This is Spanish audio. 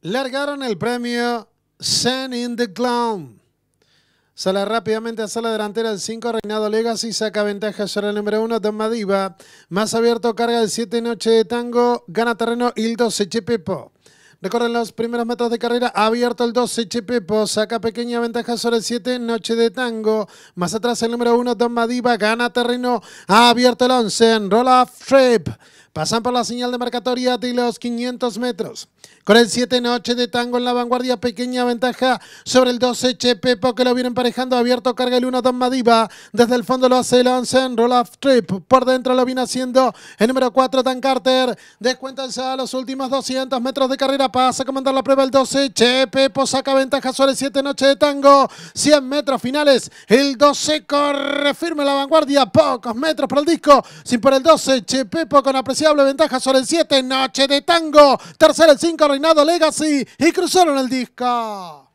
Largaron el premio Sand in the Clown. Sale rápidamente a sala delantera el 5, Reinado Legacy, saca ventaja sobre el número 1, Don Madiba. Más abierto, carga el 7, Noche de Tango, gana terreno el 12, Chepepo. Recorren los primeros metros de carrera, abierto el 12, Chepepo, saca pequeña ventaja sobre el 7, Noche de Tango. Más atrás el número 1, Don Madiba, gana terreno, abierto el 11, Roll Off Trip. Pasan por la señal de marcatoria de los 500 metros. Con el 7, Noche de Tango en la vanguardia, pequeña ventaja sobre el 12, Chepepo, que lo viene emparejando, abierto, carga el 1, Don Madiba. Desde el fondo lo hace el 11, Roll Off Trip. Por dentro lo viene haciendo el número 4, Dan Carter. Descuentan a los últimos 200 metros de carrera, pasa a comandar la prueba el 12, Chepepo, saca ventaja sobre el 7, Noche de Tango. 100 metros finales, el 12 corre firme la vanguardia, pocos metros para el disco, sin por el 12, Chepepo con apreciable ventaja sobre el 7, Noche de Tango. Tercero el 5, Reinado Legacy, y cruzaron el disco.